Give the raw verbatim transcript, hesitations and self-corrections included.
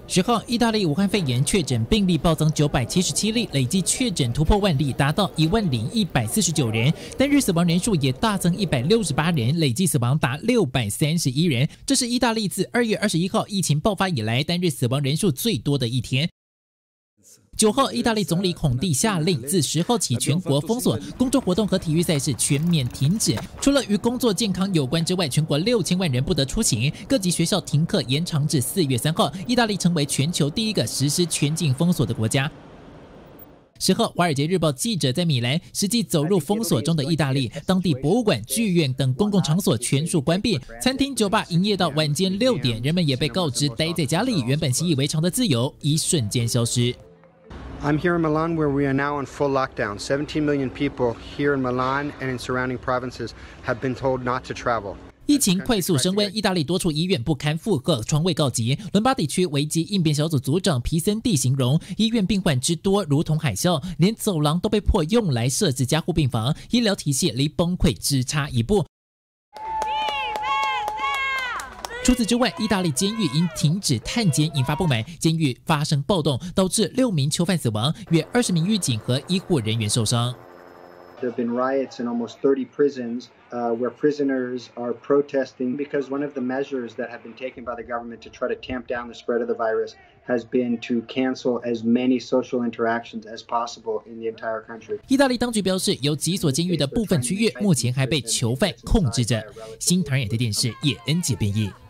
十号，意大利武汉肺炎确诊病例暴增九百七十七例，累计确诊突破万例，达到一万零一百四十九人。单日死亡人数也大增一百六十八人，累计死亡达六百三十一人。这是意大利自二月二十一号疫情爆发以来单日死亡人数最多的一天。九号，意大利总理孔蒂下令，自十号起全国封锁，公众活动和体育赛事全面停止。除了与工作健康有关之外，全国六千万人不得出行，各级学校停课延长至四月三号。意大利成为全球第一个实施全境封锁的国家。十号，《华尔街日报》记者在米兰实际走入封锁中的意大利，当地博物馆、剧院等公共场所全数关闭，餐厅、酒吧营业到晚间六点，人们也被告知待在家里，原本习以为常的自由一瞬间消失。 I'm here in Milan, where we are now on full lockdown. seventeen million people here in Milan and in surrounding provinces have been told not to travel. 疫情快速升温，意大利多处医院不堪负荷，床位告急。伦巴底区危机应变小组组长皮森蒂形容，医院病患之多如同海啸，连走廊都被迫用来设置加护病房，医疗体系离崩溃只差一步。除此之外，意大利监狱因停止探监引发不满，监狱发生暴动，导致六名囚犯死亡，约二十名狱警和医护人员受伤。 There have been riots in almost thirty prisons uh, where prisoners are protesting because one of the measures that have been taken by the government to try to tamp down the spread of the virus has been to cancel as many social interactions as possible in the entire country. 意大利当局表示，有几所监狱的部分区域目前还被囚犯控制着。新唐人亚太电视叶恩杰编译。